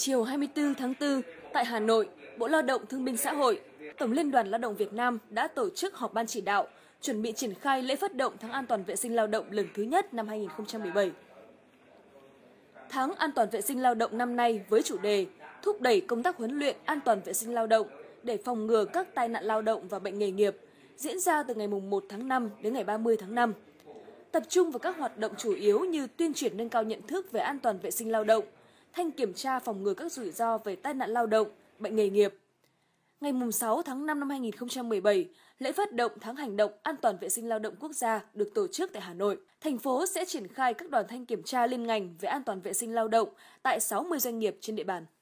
Chiều 24 tháng 4, tại Hà Nội, Bộ Lao động Thương binh Xã hội, Tổng Liên đoàn Lao động Việt Nam đã tổ chức họp ban chỉ đạo, chuẩn bị triển khai lễ phát động tháng an toàn vệ sinh lao động lần thứ nhất năm 2017. Tháng an toàn vệ sinh lao động năm nay với chủ đề thúc đẩy công tác huấn luyện an toàn vệ sinh lao động để phòng ngừa các tai nạn lao động và bệnh nghề nghiệp, diễn ra từ ngày 1 tháng 5 đến ngày 30 tháng 5. Tập trung vào các hoạt động chủ yếu như tuyên truyền nâng cao nhận thức về an toàn vệ sinh lao động, thanh kiểm tra phòng ngừa các rủi ro về tai nạn lao động, bệnh nghề nghiệp. Ngày 6 tháng 5 năm 2017, lễ phát động tháng hành động an toàn vệ sinh lao động quốc gia được tổ chức tại Hà Nội. Thành phố sẽ triển khai các đoàn thanh kiểm tra liên ngành về an toàn vệ sinh lao động tại 60 doanh nghiệp trên địa bàn.